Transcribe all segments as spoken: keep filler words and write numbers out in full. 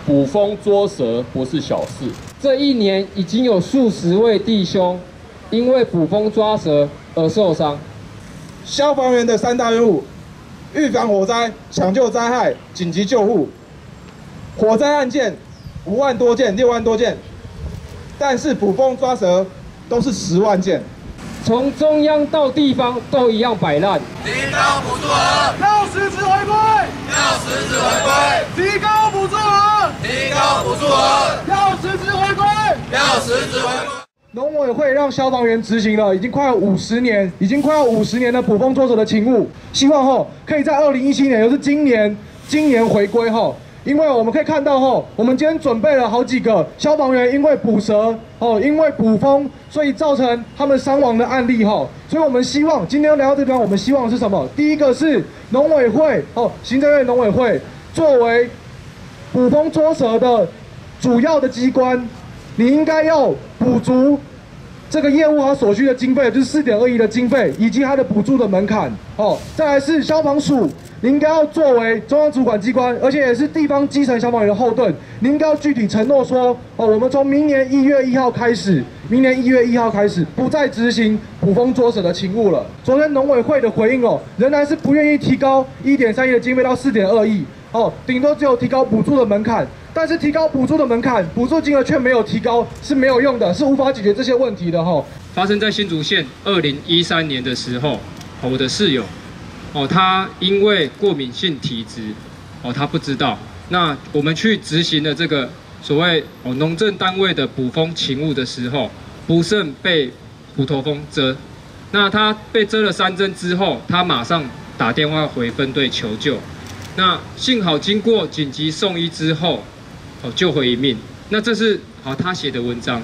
捕风捉蛇不是小事。 这一年已经有数十位弟兄因为捕风抓蛇而受伤。 消防员的三大任务：预防火灾、抢救灾害、紧急救护。火灾案件五万多件、六万多件，但是捕风抓蛇都是十万件。 从中央到地方都一样摆烂。 提高补助额， 要实质回归， 要实质回归， 提高补助额， 提高补助额， 要实质回归， 要实质回归。 农委会让消防员执行了已经快要五十年，已经快要五十年的捕风捉蛇的勤务，希望后可以在二零一七年，也就是今年，今年回归后。因为我们可以看到吼，我们今天准备了好几个消防员因为捕蛇哦，因为捕风，所以造成他们伤亡的案例吼。所以我们希望今天聊到这边，我们希望是什么？第一个是农委会哦，行政院农委会作为捕风捉蛇的主要的机关，你应该要补足这个业务它所需的经费，就是四点二亿的经费，以及它的补助的门槛哦。再来是消防署。你应该要作为中央主管机关，而且也是地方基层消防员的后盾。你应该要具体承诺说，哦，我们从明年一月一号开始，明年一月一号开始不再执行捕风捉蛇的勤务了。昨天农委会的回应哦，仍然是不愿意提高一点三亿的经费到四点二亿，哦，顶多只有提高补助的门槛。但是提高补助的门槛，补助金额却没有提高，是没有用的，是无法解决这些问题的哈。 发生在新竹县二零一三年的时候，我的室友。哦，他因为过敏性体质，哦，他不知道。那我们去执行了这个所谓哦农政单位的捕风勤务的时候，不慎被虎头蜂蛰。那他被蛰了三针之后，他马上打电话回分队求救。那幸好经过紧急送医之后，哦救回一命。那这是好他写的文章。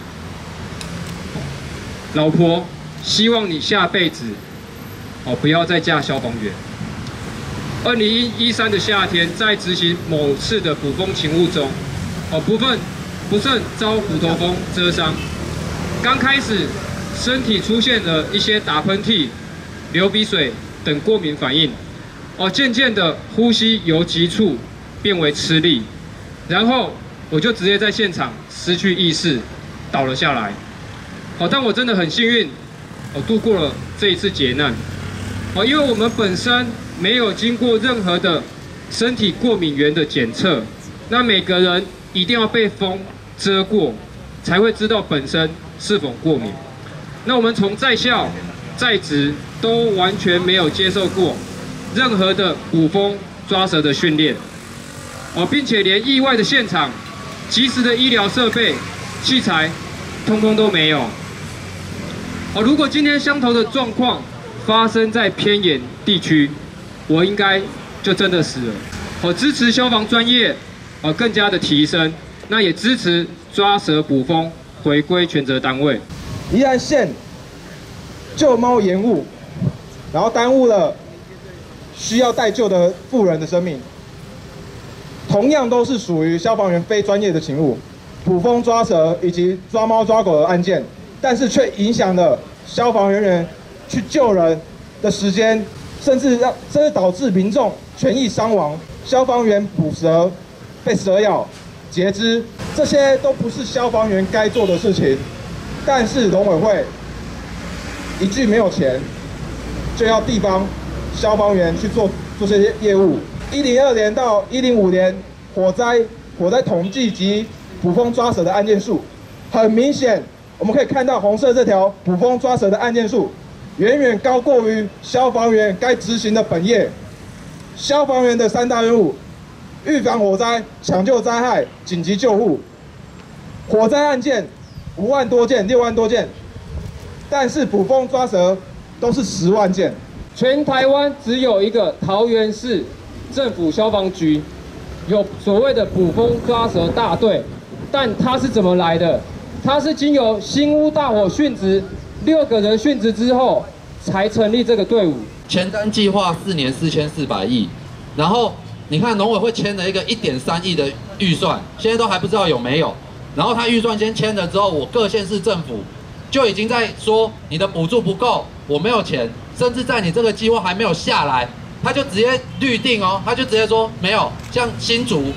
老婆，希望你下辈子。哦，不要再嫁消防员。二零一三的夏天，在执行某次的捕风勤务中，哦，部分不慎遭虎头蜂蛰伤。刚开始，身体出现了一些打喷嚏、流鼻水等过敏反应。哦，渐渐的呼吸由急促变为吃力，然后我就直接在现场失去意识，倒了下来。哦，但我真的很幸运，我度过了这一次劫难。哦，因为我们本身没有经过任何的身体过敏源的检测，那每个人一定要被风蛰过，才会知道本身是否过敏。那我们从在校、在职都完全没有接受过任何的捕风抓蛇的训练，哦，并且连意外的现场、及时的医疗设备、器材，通通都没有。哦，如果今天相同的状况发生在偏远地区，我应该就真的死了。我支持消防专业，呃，更加的提升，那也支持抓蛇捕风回归权责单位。 宜兰县救猫延误，然后耽误了需要待救的妇人的生命。同样都是属于消防员非专业的勤务，捕风抓蛇以及抓猫抓狗的案件，但是却影响了消防人员去救人的时间，甚至让甚至导致民众权益伤亡。消防员捕蛇被蛇咬、截肢，这些都不是消防员该做的事情。但是农委会一句没有钱，就要地方消防员去做做这些业务。一零二年到一零五年火灾火灾统计及捕风抓蛇的案件数，很明显，我们可以看到红色这条捕风抓蛇的案件数，远远高过于消防员该执行的本业。消防员的三大任务：预防火灾、抢救灾害、紧急救护。火灾案件五万多件、六万多件，但是捕风抓蛇都是十万件。 全台湾只有一个桃园市政府消防局有所谓的捕风抓蛇大队，但它是怎么来的？它是经由新屋大火殉职，六个人殉职之后才成立这个队伍。 前瞻计划四年四千四百亿，然后你看农委会签了一个一点三亿的预算，现在都还不知道有没有。然后他预算先签了之后，我各县市政府就已经在说你的补助不够，我没有钱，甚至在你这个计划还没有下来，他就直接预定哦，他就直接说没有。像新竹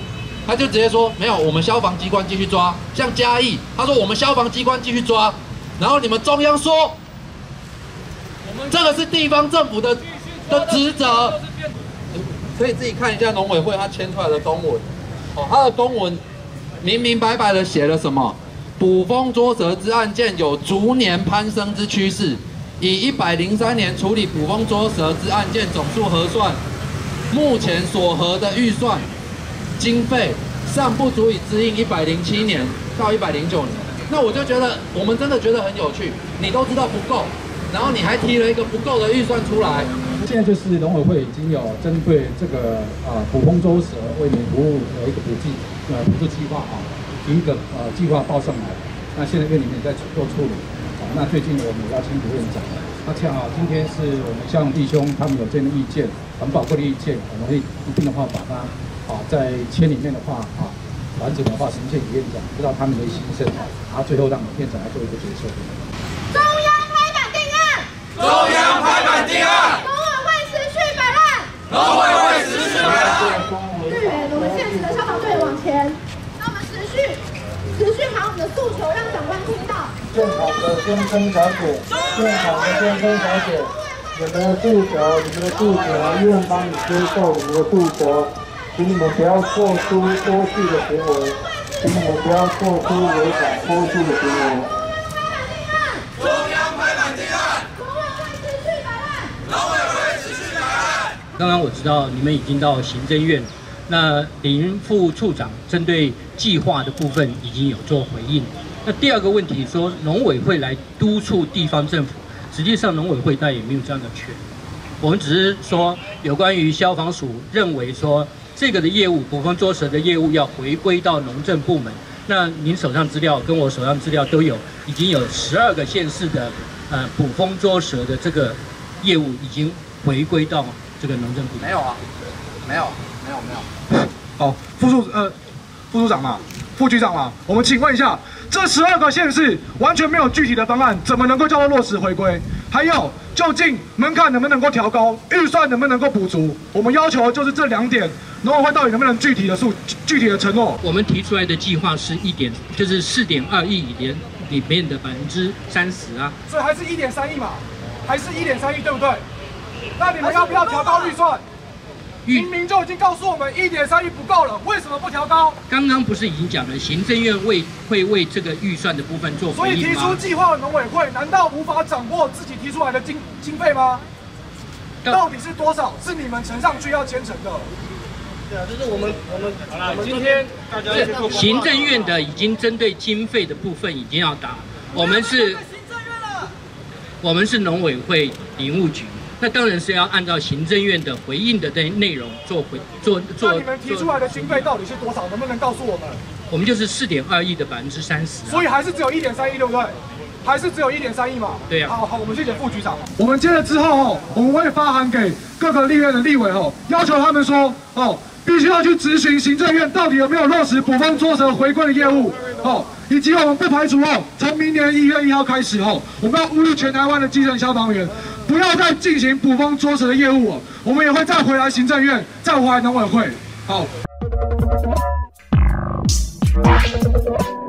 他就直接说没有，我们消防机关继续抓。像嘉义，他说我们消防机关继续抓，然后你们中央说，这个是地方政府的的职责。可以自己看一下农委会他签出来的公文，哦，他的公文明明白白的写了什么？捕风捉蛇之案件有逐年攀升之趋势，以一百零三年处理捕风捉蛇之案件总数核算，目前所核的预算经费尚不足以支应一百零七年到一百零九年。那我就觉得我们真的觉得很有趣，你都知道不够，然后你还提了一个不够的预算出来。 现在就是农委会已经有针对这个啊捕风捉蛇为民服务的一个补计呃补助计划啊，提一个呃计划报上来。那现在院里面在做处理。啊，那最近我们邀请副院长，那恰好今天是我们像弟兄他们有这样的意见，很宝贵的意见，我们会一定的话把它啊在签里面的话啊完整的话呈现给院长，知道他们的心声啊，然后最后让院长来做一个决策。 中央拍板定案。 中央拍板定案。 农委会持续摆烂。 农委会持续摆烂。 支援我们现实的消防队往前，让我们持续持续把我们的诉求让长官听到。 现场的先生小姐，现场的先生小姐，你们的诉求，你们的诉求，医院帮你接受你们的诉求，请你们不要做出脱序的行为，请你们不要做出违反脱序的行为。 中央拍板定案。 农委会持续摆烂。 农委会持续摆烂。 刚刚我知道你们已经到行政院，那林副处长针对计划的部分已经有做回应。那第二个问题说，农委会来督促地方政府，实际上农委会他也没有这样的权。我们只是说，有关于消防署认为说，这个的业务捕风捉蛇的业务要回归到农政部门。那您手上资料跟我手上资料都有，已经有十二个县市的呃捕风捉蛇的这个业务已经回归到这个农政部门。 没有啊，没有，没有，没有。 好，副处呃副处长嘛，副局长嘛，我们请问一下，这十二个县市完全没有具体的方案，怎么能够叫做落实回归？还有，究竟门槛能不能够调高，预算能不能够补足？我们要求的就是这两点，农委会到底能不能具体的数、具体的承诺？ 我们提出来的计划是一点，就是四点二亿里面里面的百分之三十啊， 所以还是一点三亿嘛，还是一点三亿，对不对？那你们要不要调高预算？明明就已经告诉我们一点三亿不够了，为什么不调高？ 刚刚不是已经讲了，行政院为会为这个预算的部分做所以提出计划的农委会，难道无法掌握自己提出来的经经费吗？到底是多少？是你们呈上去要签成的。 对啊，就是我们我们好了，今天大家行政院的已经针对经费的部分已经要打，我们是，我们是农委会林务局。那当然是要按照行政院的回应的内容做回做做。 那你们提出来的经费到底是多少？能不能告诉我们？ 我们就是四点二亿的百分之三十。 所以还是只有一点三亿，对不对？还是只有一点三亿嘛？ 对呀、啊。 好好，我们谢谢副局长。我们接了之后哦，我们会发函给各个立院的立委哦，要求他们说哦，必须要去质询行政院到底有没有落实捕风捉蛇回归的业务哦。以及我们不排除哦，从明年一月一号开始哦，我们要呼吁全台湾的基层消防员，不要再进行捕风捉蛇的业务哦。我们也会再回来行政院，再回来农委会。好。